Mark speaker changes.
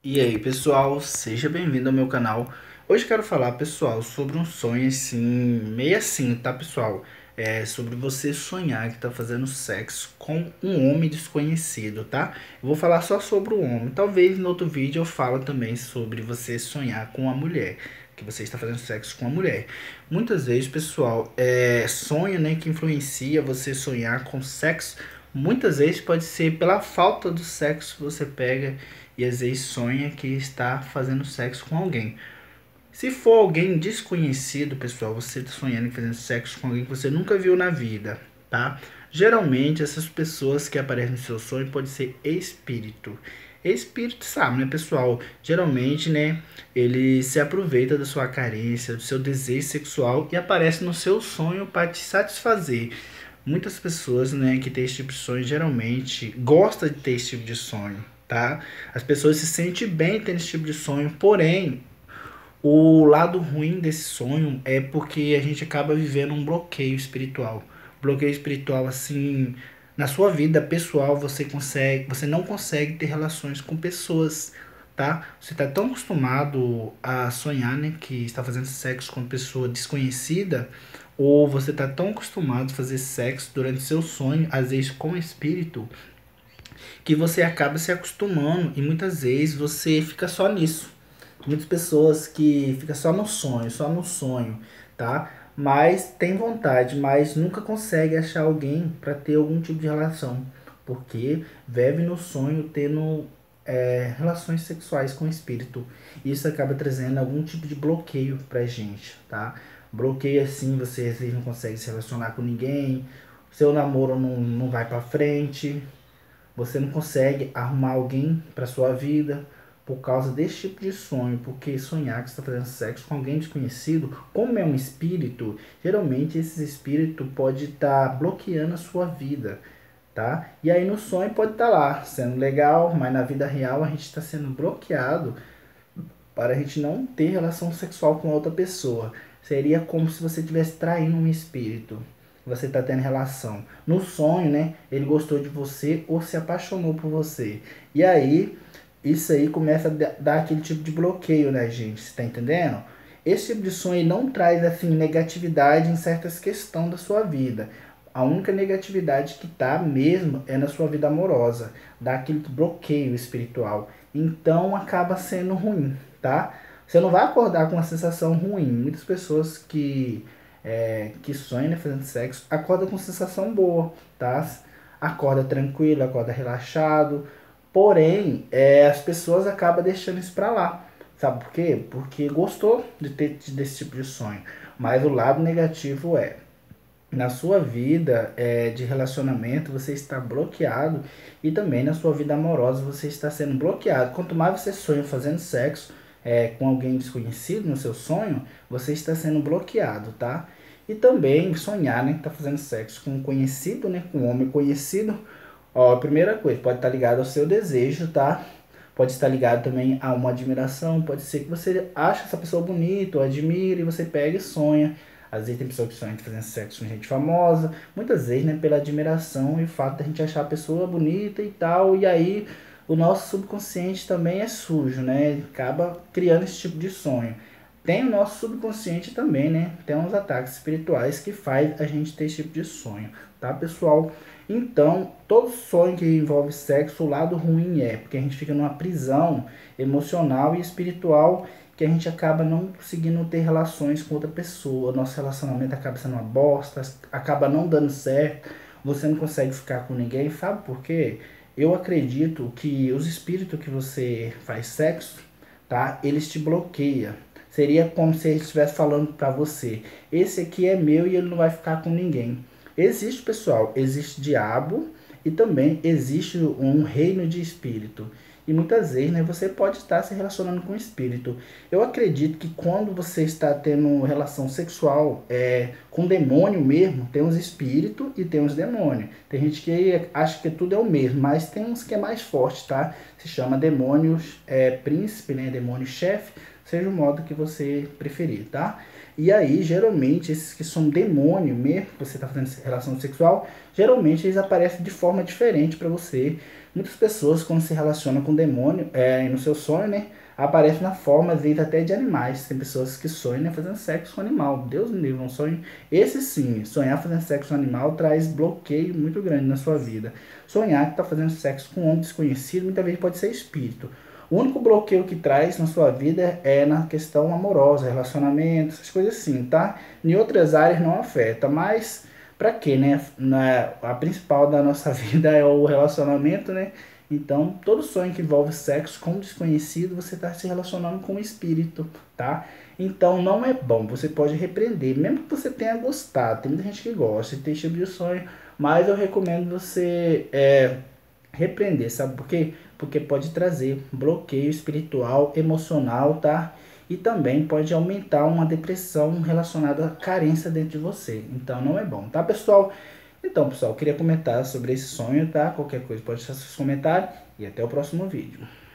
Speaker 1: E aí, pessoal, seja bem-vindo ao meu canal. Hoje eu quero falar, pessoal, sobre um sonho assim, meio assim, tá, pessoal? É sobre você sonhar que tá fazendo sexo com um homem desconhecido, tá? Eu vou falar só sobre o homem. Talvez no outro vídeo eu falo também sobre você sonhar com a mulher, que você está fazendo sexo com a mulher. Muitas vezes, pessoal, sonho, né, que influencia você sonhar com sexo. Muitas vezes pode ser pela falta do sexo que você pega e às vezes sonha que está fazendo sexo com alguém. Se for alguém desconhecido, pessoal, você está sonhando em fazendo sexo com alguém que você nunca viu na vida, tá? Geralmente essas pessoas que aparecem no seu sonho pode ser espírito. Espírito sabe, né, pessoal? Geralmente, né, ele se aproveita da sua carência, do seu desejo sexual e aparece no seu sonho para te satisfazer. Muitas pessoas, né, que têm esse tipo de sonho geralmente gostam de ter esse tipo de sonho, tá? As pessoas se sentem bem tendo esse tipo de sonho, porém, o lado ruim desse sonho é porque a gente acaba vivendo um bloqueio espiritual. Bloqueio espiritual, assim, na sua vida pessoal, você não consegue ter relações com pessoas, tá? Você está tão acostumado a sonhar, né, que está fazendo sexo com uma pessoa desconhecida, ou você está tão acostumado a fazer sexo durante seu sonho, às vezes com espírito, que você acaba se acostumando e muitas vezes você fica só nisso. Muitas pessoas que ficam só no sonho, tá? Mas tem vontade, mas nunca consegue achar alguém para ter algum tipo de relação, porque vive no sonho tendo relações sexuais com o espírito. Isso acaba trazendo algum tipo de bloqueio pra gente, tá? Bloqueio assim, você às vezes não consegue se relacionar com ninguém, seu namoro não vai pra frente, você não consegue arrumar alguém para sua vida por causa desse tipo de sonho, porque sonhar que você está fazendo sexo com alguém desconhecido, como é um espírito, geralmente esse espírito pode estar bloqueando a sua vida, tá? E aí no sonho pode estar lá, sendo legal, mas na vida real a gente está sendo bloqueado para a gente não ter relação sexual com outra pessoa. Seria como se você estivesse traindo um espírito. Você está tendo relação. No sonho, né? Ele gostou de você ou se apaixonou por você. E aí, isso aí começa a dar aquele tipo de bloqueio, né, gente? Você tá entendendo? Esse tipo de sonho não traz, assim, negatividade em certas questões da sua vida. A única negatividade que tá mesmo é na sua vida amorosa. Dá aquele bloqueio espiritual. Então acaba sendo ruim, tá? Você não vai acordar com uma sensação ruim. Muitas pessoas que sonham, né, fazendo sexo acordam com sensação boa, tá? Acorda tranquilo, acorda relaxado. Porém, as pessoas acabam deixando isso pra lá. Sabe por quê? Porque gostou de ter desse tipo de sonho. Mas o lado negativo na sua vida de relacionamento você está bloqueado e também na sua vida amorosa você está sendo bloqueado. Quanto mais você sonha fazendo sexo com alguém desconhecido no seu sonho, você está sendo bloqueado, tá? E também sonhar, né, que tá fazendo sexo com um conhecido, né, com um homem conhecido. Ó, a primeira coisa, pode estar ligado ao seu desejo, tá? Pode estar ligado também a uma admiração. Pode ser que você acha essa pessoa bonita, ou admira, e você pega e sonha. Às vezes tem pessoa que sonha de fazer sexo com gente famosa. Muitas vezes, né, pela admiração e o fato de a gente achar a pessoa bonita e tal. E aí o nosso subconsciente também é sujo, né? Acaba criando esse tipo de sonho. Tem o nosso subconsciente também, né? Tem uns ataques espirituais que faz a gente ter esse tipo de sonho, tá, pessoal? Então, todo sonho que envolve sexo, o lado ruim porque a gente fica numa prisão emocional e espiritual que a gente acaba não conseguindo ter relações com outra pessoa. Nosso relacionamento acaba sendo uma bosta, acaba não dando certo, você não consegue ficar com ninguém. Sabe por quê? Eu acredito que os espíritos que você faz sexo, tá? Eles te bloqueiam. Seria como se ele estivesse falando para você: esse aqui é meu e ele não vai ficar com ninguém. Existe, pessoal, existe diabo e também existe um reino de espírito. E muitas vezes, né, você pode estar se relacionando com o espírito. Eu acredito que quando você está tendo relação sexual com demônio mesmo, tem uns espíritos e tem uns demônios. Tem gente que acha que tudo é o mesmo, mas tem uns que é mais forte, tá? Se chama demônios príncipe, né, demônio chefe, seja o modo que você preferir, tá? E aí, geralmente, esses que são demônio mesmo, que você está fazendo relação sexual, geralmente eles aparecem de forma diferente para você. Muitas pessoas, quando se relacionam com o demônio, no seu sonho, né, aparecem na forma, às vezes, até de animais. Tem pessoas que sonham, né, fazendo sexo com animal. Deus me livre, um sonho. Esse sim, sonhar fazendo sexo com animal traz bloqueio muito grande na sua vida. Sonhar que está fazendo sexo com um homem desconhecido, muitas vezes pode ser espírito. O único bloqueio que traz na sua vida é na questão amorosa, relacionamento, essas coisas assim, tá? Em outras áreas não afeta, mas pra quê, né? A principal da nossa vida é o relacionamento, né? Então, todo sonho que envolve sexo com um desconhecido, você está se relacionando com o espírito, tá? Então, não é bom. Você pode repreender, mesmo que você tenha gostado. Tem muita gente que gosta de ter esse tipo de sonho, mas eu recomendo você repreender, sabe por quê? Porque pode trazer bloqueio espiritual, emocional, tá? E também pode aumentar uma depressão relacionada à carência dentro de você. Então não é bom, tá, pessoal? Então, pessoal, eu queria comentar sobre esse sonho, tá? Qualquer coisa pode deixar seus comentários e até o próximo vídeo.